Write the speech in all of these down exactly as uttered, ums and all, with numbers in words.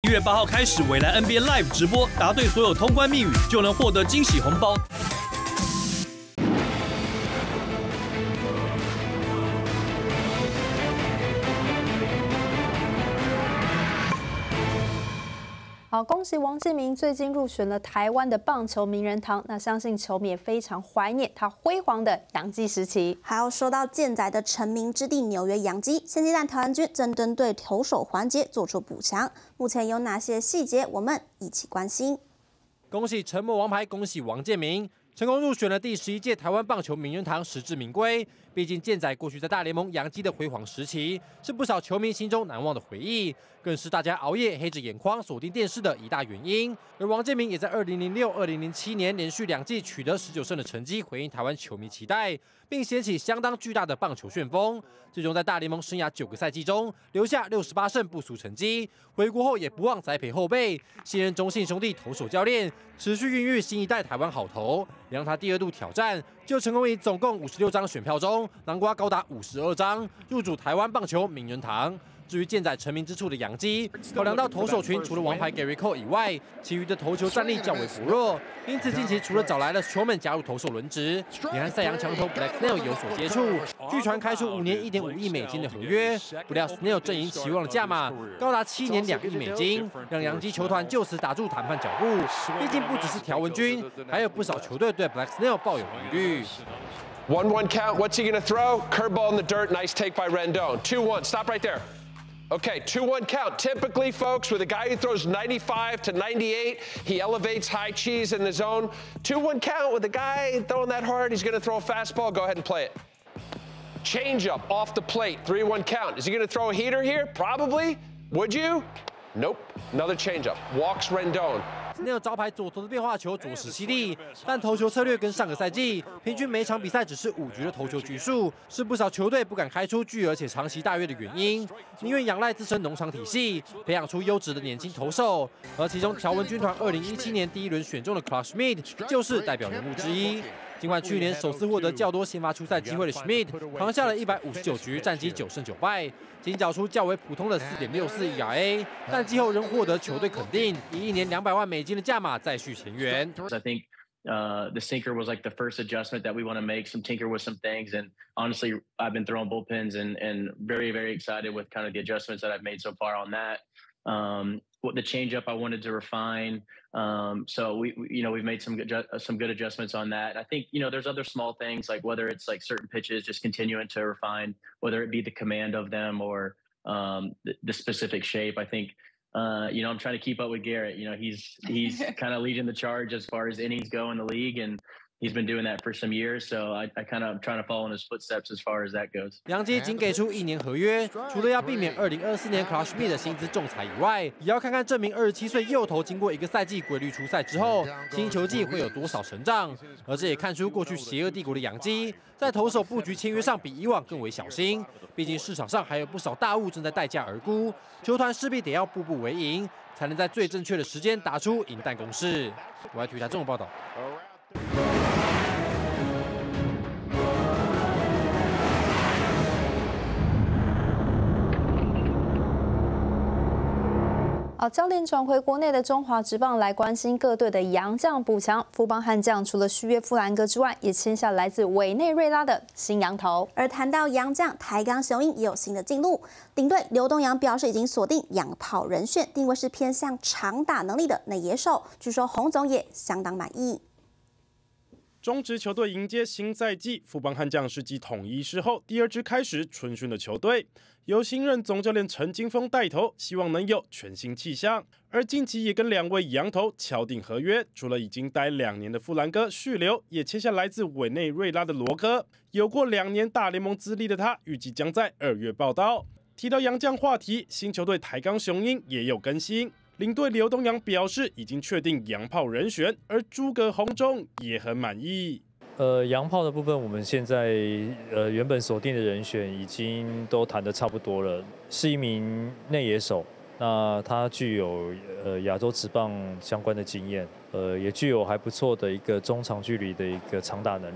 一月八号开始，未来 N B A Live 直播，答对所有通关密语就能获得惊喜红包。 好，恭喜王建民最近入选了台湾的棒球名人堂。那相信球迷也非常怀念他辉煌的洋基时期。 还要说到健仔的成名之地纽约洋基，现阶段台湾军正针对投手环节做出补强。目前有哪些细节，我们一起关心。 恭喜沉默王牌，恭喜王建民，成功入选了第十一届台湾棒球名人堂，实至名归。毕竟健仔过去在大联盟洋基的辉煌时期，是不少球迷心中难忘的回忆，更是大家熬夜黑着眼眶锁定电视的一大原因。而王建民也在二零零六、二零零七年连续两季取得十九胜的成绩，回应台湾球迷期待，并掀起相当巨大的棒球旋风。最终在大联盟生涯九个赛季中留下六十八胜不俗成绩。回国后也不忘栽培后辈，现任中信兄弟投手教练，持续孕育新一代台湾好投。也让他第二度挑战，就成功以总共五十六张选票中，囊括高达五十二张，入主台湾棒球名人堂。至于健仔成名之处的洋基，考量到投手群除了王牌 Gary Cole 以外，其余的投球战力较为薄弱，因此近期除了找来了球们加入投手轮值，也和赛扬强投 Blake Snell 有所接触。据传开出五年一点五亿美金的合约，不料 Snell 阵营期望的价码高达七年两亿美金，让洋基球团就此打住谈判脚步。毕竟不只是条纹军，还有不少球队对 Blake Snell 抱有疑虑。 one one count. What's he gonna throw? Curveball in the dirt. Nice take by Rendon. two one. Stop right there. Okay, two one count. Typically, folks, with a guy who throws ninety-five to ninety-eight, he elevates high cheese in the zone. two one count with a guy throwing that hard, he's going to throw a fastball. Go ahead and play it. Changeup off the plate. three one count. Is he going to throw a heater here? Probably. Would you? Nope. Another changeup. Walks Rendon. Snell 招牌左投的变化球着实犀利，但投球策略跟上个赛季平均每场比赛只是五局的投球局数，是不少球队不敢开出巨额且长期大约的原因。宁愿仰赖自身农场体系，培养出优质的年轻投手。而其中条纹军团二零一七年第一轮选中的 Clarke Schmidt 就是代表人物之一。 尽管去年首次获得较多先发出赛机会的 Schmidt 扛下了一百五十九局，战绩九胜九败，仅缴出较为普通的 四点六四 E R A， 但季后仍获得球队肯定，以一年两百万美金的价码再续前缘。 I think uh, the sinker was like the first adjustment that we want to make, some tinker with some things, and honestly, I've been throwing bullpens and and very very excited with kind of the adjustments that I've made so far on that. Um, what the changeup I wanted to refine. Um, so we, we, you know, we've made some good, some good adjustments on that. I think, you know, there's other small things like whether it's like certain pitches, just continuing to refine, whether it be the command of them or um, the, the specific shape. I think, uh, you know, I'm trying to keep up with Garrett. You know, he's he's kind of leading the charge as far as innings go in the league, and he's been doing that for some years, so I, I kind of trying to follow in his footsteps as far as that goes. 洋基仅给出一年合约，除了要避免二零二四年 Clarke Schmidt 的薪资仲裁以外，也要看看这名二十七岁右投经过一个赛季规律出赛之后，新球季会有多少成长。而这也看出过去邪恶帝国的洋基在投手布局签约上比以往更为小心，毕竟市场上还有不少大物正在待价而沽，球团势必得要步步为营，才能在最正确的时间打出赢弹攻势。我爱体育台综合报道。 好，焦点转回国内的中华职棒，来关心各队的洋将补强。富邦悍将除了续约富兰哥之外，也签下来自委内瑞拉的新洋投。 而谈到洋将，台钢雄鹰也有新的进路。领队刘东洋表示，已经锁定洋炮人选，定位是偏向长打能力的内野手。据说洪总也相当满意。 中职球队迎接新赛季，富邦悍将是继统一狮后第二支开始春训的球队，由新任总教练陈金锋带头，希望能有全新气象。而近期也跟两位洋投敲定合约，除了已经待两年的富兰哥续留，也签下来自委内瑞拉的罗科。有过两年大联盟资历的他，预计将在二月报到。提到洋将话题，新球队台钢雄鹰也有更新。 领队刘东洋表示，已经确定洋炮人选，而诸葛洪忠也很满意。 呃，洋炮的部分，我们现在呃原本锁定的人选已经都谈得差不多了，是一名内野手，那他具有呃亚洲职棒相关的经验，呃也具有还不错的一个中长距离的一个长打能力。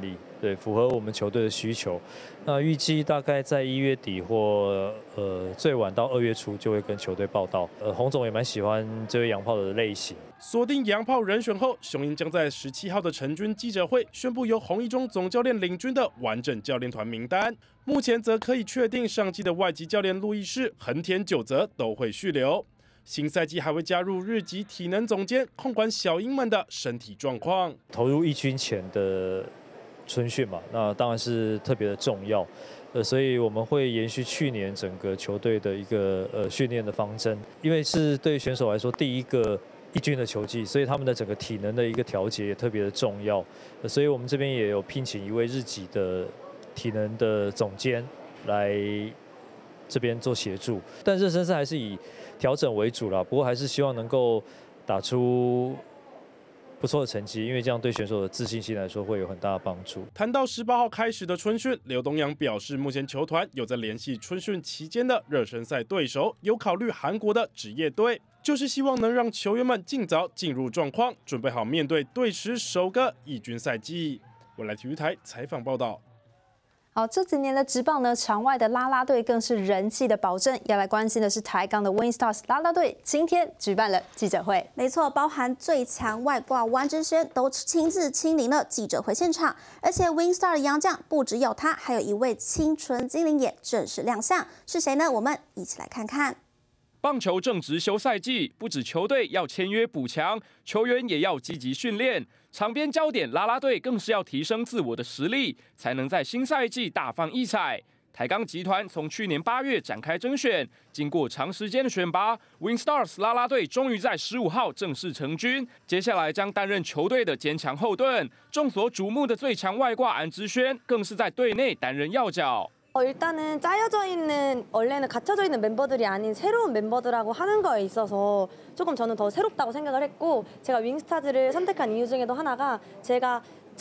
对，符合我们球队的需求。那预计大概在一月底或呃最晚到二月初就会跟球队报到。呃，洪总也蛮喜欢这位洋炮的类型。 锁定洋炮人选后，雄鹰将在十七号的成军记者会宣布由洪一中总教练领军的完整教练团名单。目前则可以确定上季的外籍教练路易士、横田久则都会续留。新赛季还会加入日籍体能总监，控管小鹰们的身体状况。 投入一军前的春训嘛，那当然是特别的重要。呃，所以我们会延续去年整个球队的一个呃训练的方针，因为是对选手来说第一个一军的球季，所以他们的整个体能的一个调节也特别的重要。呃、所以我们这边也有聘请一位日籍的体能的总监来这边做协助，但热身赛还是以调整为主啦，不过还是希望能够打出不错的成绩，因为这样对选手的自信心来说会有很大的帮助。 谈到十八号开始的春训，刘东阳表示，目前球团有在联系春训期间的热身赛对手，有考虑韩国的职业队，就是希望能让球员们尽早进入状况，准备好面对队史首个一军赛季。未来体育台采访报道。 好，这几年的职棒呢，场外的啦啦队更是人气的保证。要来关心的是台钢的 WinStars 啦啦队，今天举办了记者会。 没错，包含最强外挂湾之轩都亲自亲临了记者会现场，而且 WinStar 的洋将不只有他，还有一位清纯精灵也正式亮相，是谁呢？我们一起来看看。 棒球正值休赛季，不止球队要签约补强，球员也要积极训练。场边焦点啦啦队更是要提升自我的实力，才能在新赛季大放异彩。台钢集团从去年八月展开甄选，经过长时间的选拔 ，WinStars 啦啦队终于在十五号正式成军。接下来将担任球队的坚强后盾。众所瞩目的最强外挂安之轩，更是在队内担任要角。 어, 일단은 짜여져 있는 원래는 갇혀져 있는 멤버들이 아닌 새로운 멤버들하고 하는 거에 있어서 조금 저는 더 새롭다고 생각을 했고 제가 윙스타즈를 선택한 이유 중에도 하나가 제가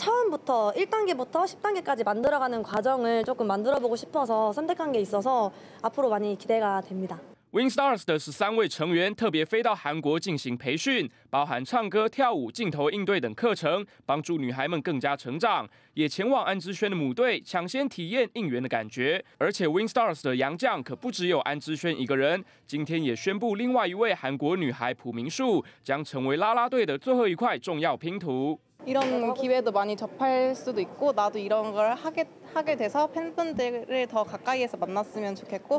처음부터 일 단계부터 십 단계까지 만들어가는 과정을 조금 만들어보고 싶어서 선택한 게 있어서 앞으로 많이 기대가 됩니다. WinStars 的十三位成员特别飞到韩国进行培训，包含唱歌、跳舞、镜头应对等课程，帮助女孩们更加成长。也前往安之轩的母队抢先体验应援的感觉。而且 WinStars 的洋将可不只有安之轩一个人，今天也宣布另外一位韩国女孩朴明树将成为啦啦队的最后一块重要拼图。 이런 기회도 많이 접할 수도 있고 나도 이런 걸 하게 하게 돼서 팬분들을 더 가까이에서 만났으면 좋겠고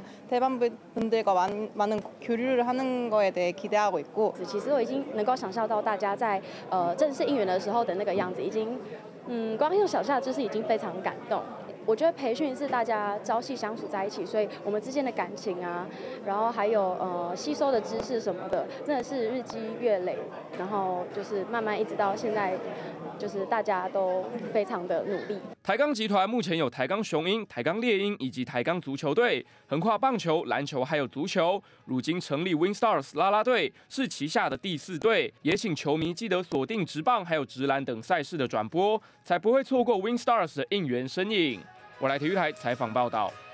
대반분들과 많은, 많은 교류를 하는 거에 대해 기대하고 있고. 其实我已经能够想象到大家在呃正式应援的时候的那个样子，已经嗯光用想象就是已经非常感动。 我觉得培训是大家朝夕相处在一起，所以我们之间的感情啊，然后还有呃吸收的知识什么的，真的是日积月累，然后就是慢慢一直到现在，就是大家都非常的努力。 台钢集团目前有台钢雄鹰、台钢猎鹰以及台钢足球队，横跨棒球、篮球还有足球。如今成立 WinStars 啦啦队是旗下的第四队，也请球迷记得锁定职棒还有职篮等赛事的转播，才不会错过 WinStars 的应援身影。 我来体育台采访报道。